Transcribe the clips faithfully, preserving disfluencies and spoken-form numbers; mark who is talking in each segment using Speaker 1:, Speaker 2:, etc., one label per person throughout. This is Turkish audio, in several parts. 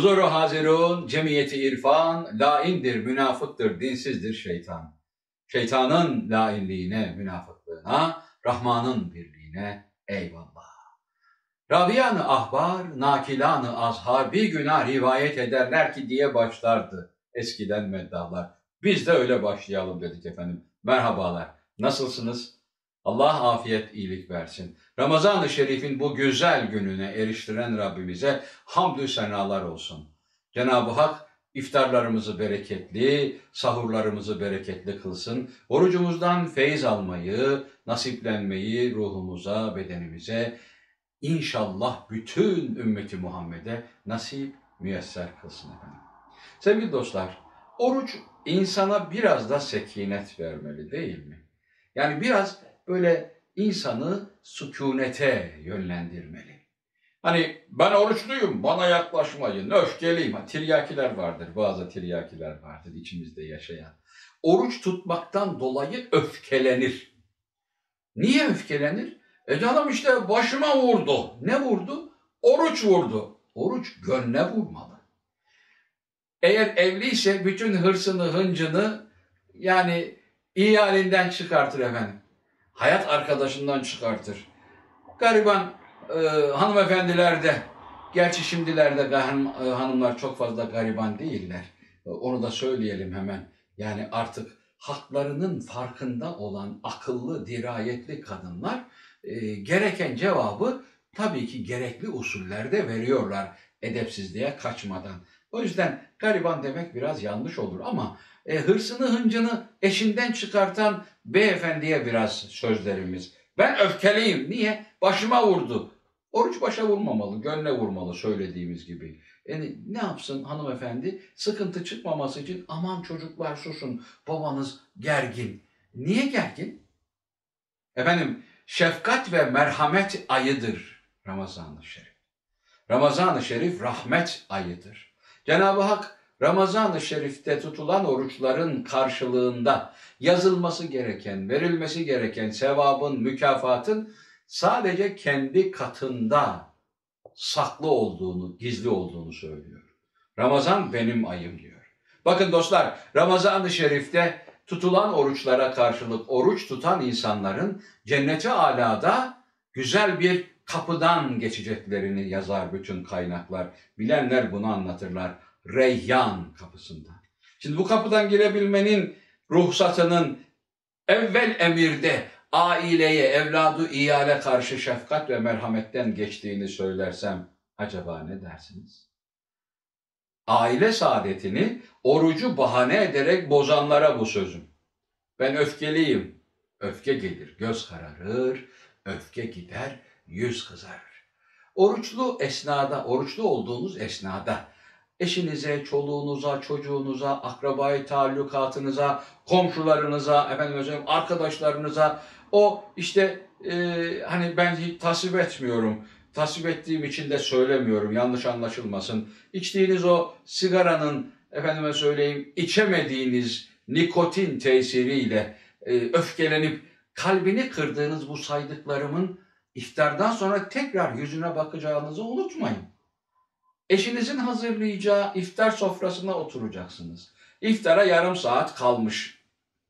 Speaker 1: Huzuru hazirun, cemiyeti irfan, laindir, münafıktır, dinsizdir şeytan. Şeytanın lainliğine, münafıklığına, Rahman'ın birliğine eyvallah. Raviyan-ı ahbar, nakilan-ı azhar bir güna rivayet ederler ki diye başlardı eskiden meddahlar. Biz de öyle başlayalım dedik efendim. Merhabalar, nasılsınız? Allah afiyet, iyilik versin. Ramazan-ı Şerif'in bu güzel gününe eriştiren Rabbimize hamdü senalar olsun. Cenab-ı Hak iftarlarımızı bereketli, sahurlarımızı bereketli kılsın. Orucumuzdan feyiz almayı, nasiplenmeyi ruhumuza, bedenimize, İnşallah bütün ümmeti Muhammed'e nasip müyesser kılsın efendim. Sevgili dostlar, oruç insana biraz da sekinet vermeli değil mi? Yani biraz böyle insanı sükunete yönlendirmeli. Hani ben oruçluyum, bana yaklaşmayın, öfkeliyim. Tiryakiler vardır, bazı tiryakiler vardır içimizde yaşayan. Oruç tutmaktan dolayı öfkelenir. Niye öfkelenir? E canım işte başıma vurdu. Ne vurdu? Oruç vurdu. Oruç gönle vurmalı. Eğer evliyse bütün hırsını, hıncını yani iyi halinden çıkartır efendim. Hayat arkadaşından çıkartır. Gariban e, hanımefendiler de, gerçi şimdilerde hanım, e, hanımlar çok fazla gariban değiller. E, onu da söyleyelim hemen. Yani artık haklarının farkında olan akıllı, dirayetli kadınlar e, gereken cevabı tabii ki gerekli usullerde veriyorlar edepsizliğe kaçmadan. O yüzden gariban demek biraz yanlış olur ama e, hırsını hıncını eşinden çıkartan beyefendiye biraz sözlerimiz. Ben öfkeliyim. Niye? Başıma vurdu. Oruç başa vurmamalı, gönle vurmalı söylediğimiz gibi. Yani ne yapsın hanımefendi? Sıkıntı çıkmaması için aman çocuklar susun, babanız gergin. Niye gergin? Efendim, şefkat ve merhamet ayıdır Ramazan-ı Şerif. Ramazan-ı Şerif rahmet ayıdır. Cenab-ı Hak Ramazan-ı Şerif'te tutulan oruçların karşılığında yazılması gereken, verilmesi gereken sevabın, mükafatın sadece kendi katında saklı olduğunu, gizli olduğunu söylüyor. Ramazan benim ayım diyor. Bakın dostlar, Ramazan-ı Şerif'te tutulan oruçlara karşılık oruç tutan insanların cenneti alada güzel bir kapıdan geçeceklerini yazar bütün kaynaklar. Bilenler bunu anlatırlar. Reyyan kapısından. Şimdi bu kapıdan girebilmenin ruhsatının evvel emirde aileye, evladı iyale karşı şefkat ve merhametten geçtiğini söylersem acaba ne dersiniz? Aile saadetini orucu bahane ederek bozanlara bu sözüm. Ben öfkeliyim. Öfke gelir, göz kararır, öfke gider, yüz kızarır. Oruçlu esnada, oruçlu olduğunuz esnada eşinize, çoluğunuza, çocuğunuza, akrabayı taallukatınıza, komşularınıza, efendim söyleyeyim, arkadaşlarınıza o işte e, hani ben hiç tasvip etmiyorum. Tasvip ettiğim için de söylemiyorum. Yanlış anlaşılmasın. İçtiğiniz o sigaranın efendime söyleyeyim içemediğiniz nikotin tesiriyle e, öfkelenip kalbini kırdığınız bu saydıklarımın iftardan sonra tekrar yüzüne bakacağınızı unutmayın. Eşinizin hazırlayacağı iftar sofrasına oturacaksınız. İftara yarım saat kalmış.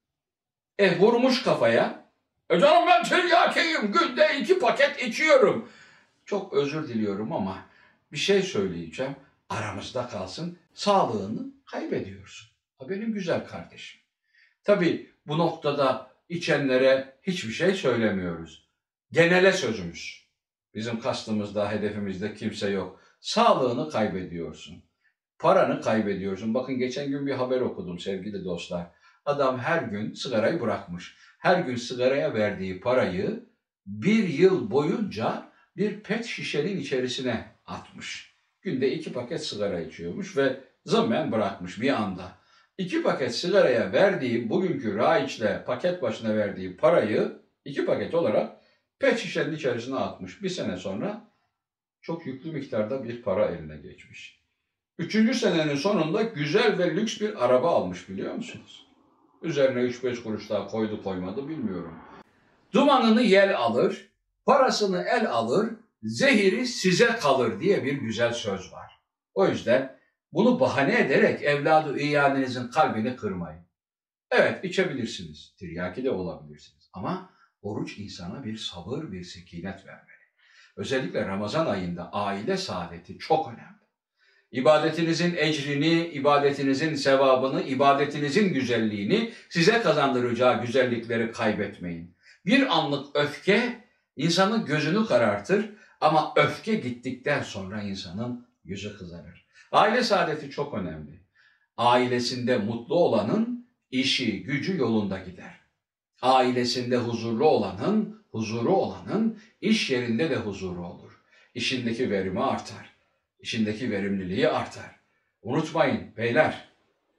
Speaker 1: E vurmuş kafaya. E canım ben tiryakiyim, günde iki paket içiyorum. Çok özür diliyorum ama bir şey söyleyeceğim. Aramızda kalsın, sağlığını kaybediyorsun. Ha benim güzel kardeşim. Tabii bu noktada içenlere hiçbir şey söylemiyoruz. Genele sözümüz. Bizim kastımızda, hedefimizde kimse yok. Sağlığını kaybediyorsun. Paranı kaybediyorsun. Bakın geçen gün bir haber okudum sevgili dostlar. Adam her gün sigarayı bırakmış. Her gün sigaraya verdiği parayı bir yıl boyunca bir pet şişenin içerisine atmış. Günde iki paket sigara içiyormuş ve zımmen bırakmış bir anda. İki paket sigaraya verdiği, bugünkü raiçle paket başına verdiği parayı iki paket olarak pet şişenin içerisine atmış. Bir sene sonra çok yüklü miktarda bir para eline geçmiş. Üçüncü senenin sonunda güzel ve lüks bir araba almış biliyor musunuz? Üzerine üç beş kuruş daha koydu koymadı bilmiyorum. Dumanını yel alır, parasını el alır, zehiri size kalır diye bir güzel söz var. O yüzden Bunu bahane ederek evladı iyalinizin kalbini kırmayın. Evet, içebilirsiniz, tiryaki de olabilirsiniz. Ama oruç insana bir sabır, bir sekinet vermeli. Özellikle Ramazan ayında aile saadeti çok önemli. İbadetinizin ecrini, ibadetinizin sevabını, ibadetinizin güzelliğini, size kazandıracağı güzellikleri kaybetmeyin. Bir anlık öfke insanın gözünü karartır ama öfke gittikten sonra insanın yüzü kızarır. Aile saadeti çok önemli. Ailesinde mutlu olanın işi, gücü yolunda gider. Ailesinde huzurlu olanın, huzuru olanın iş yerinde de huzuru olur. İşindeki verimi artar. İşindeki verimliliği artar. Unutmayın beyler,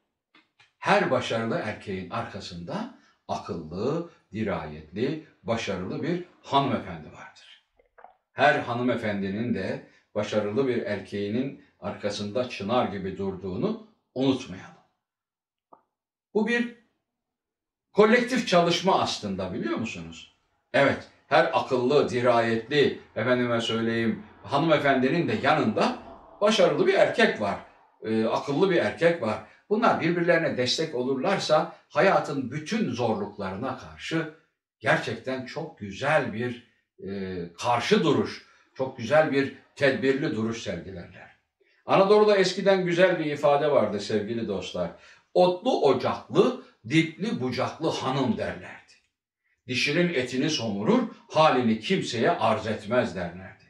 Speaker 1: her başarılı erkeğin arkasında akıllı, dirayetli, başarılı bir hanımefendi vardır. Her hanımefendinin de başarılı bir erkeğinin arkasında çınar gibi durduğunu unutmayalım. Bu bir kolektif çalışma aslında, biliyor musunuz? Evet, her akıllı, dirayetli, efendime söyleyeyim, hanımefendinin de yanında başarılı bir erkek var, e, akıllı bir erkek var. Bunlar birbirlerine destek olurlarsa hayatın bütün zorluklarına karşı gerçekten çok güzel bir e, karşı duruş, çok güzel bir tedbirli duruş sergilerler. Anadolu'da eskiden güzel bir ifade vardı sevgili dostlar. Otlu ocaklı, dipli bucaklı hanım derlerdi. Dişinin etini somurur, halini kimseye arz etmez derlerdi.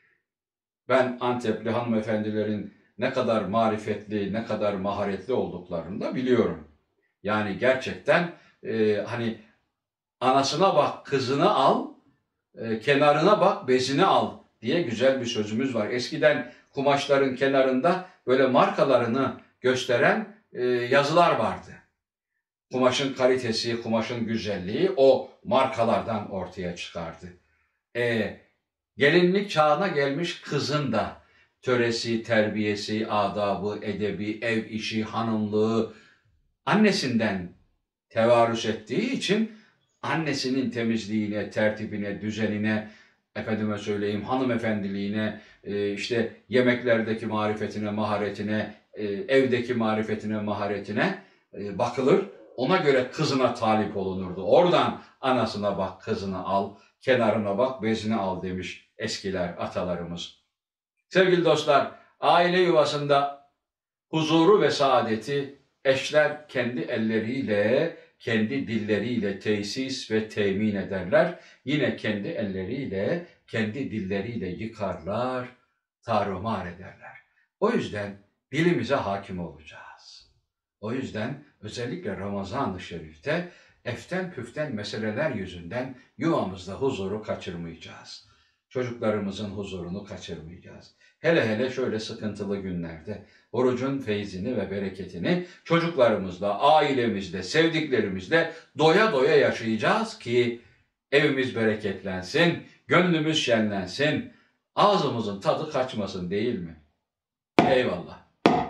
Speaker 1: Ben Antepli hanımefendilerin ne kadar marifetli, ne kadar maharetli olduklarını da biliyorum. Yani gerçekten e, hani anasına bak, kızını al, e, kenarına bak, bezini al diye güzel bir sözümüz var. Eskiden kumaşların kenarında böyle markalarını gösteren e, yazılar vardı. Kumaşın kalitesi, kumaşın güzelliği o markalardan ortaya çıkardı. E, gelinlik çağına gelmiş kızın da töresi, terbiyesi, adabı, edebi, ev işi, hanımlığı annesinden tevarüs ettiği için annesinin temizliğine, tertibine, düzenine, efendime söyleyeyim hanımefendiliğine, e, işte yemeklerdeki marifetine, maharetine, e, evdeki marifetine, maharetine e, bakılır. Ona göre kızına talip olunurdu. Oradan anasına bak, kızını al, kenarına bak, bezini al demiş eskiler, atalarımız. Sevgili dostlar, aile yuvasında huzuru ve saadeti eşler kendi elleriyle, kendi dilleriyle tesis ve temin ederler. Yine kendi elleriyle, kendi dilleriyle yıkarlar, tarumar ederler. O yüzden dilimize hakim olacağız. O yüzden özellikle Ramazan-ı Şerif'te eften püften meseleler yüzünden yuvamızda huzuru kaçırmayacağız. Çocuklarımızın huzurunu kaçırmayacağız. Hele hele şöyle sıkıntılı günlerde orucun feyzini ve bereketini çocuklarımızla, ailemizle, sevdiklerimizle doya doya yaşayacağız ki evimiz bereketlensin, gönlümüz şenlensin, ağzımızın tadı kaçmasın, değil mi? Eyvallah.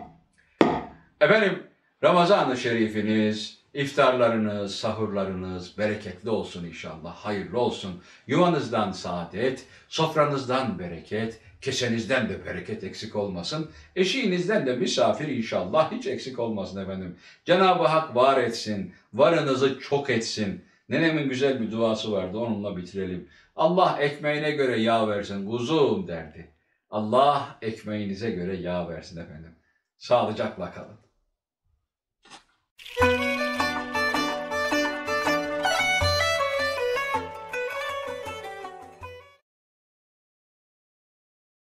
Speaker 1: Efendim, Ramazan-ı Şerifiniz, iftarlarınız, sahurlarınız bereketli olsun inşallah, hayırlı olsun. Yuvanızdan saadet, sofranızdan bereket, kesenizden de bereket eksik olmasın. Eşiğinizden de misafir inşallah hiç eksik olmasın efendim. Cenab-ı Hak var etsin, varınızı çok etsin. Nenemin güzel bir duası vardı, onunla bitirelim. Allah ekmeğine göre yağ versin kuzum derdi. Allah ekmeğinize göre yağ versin efendim. Sağlıcakla kalın.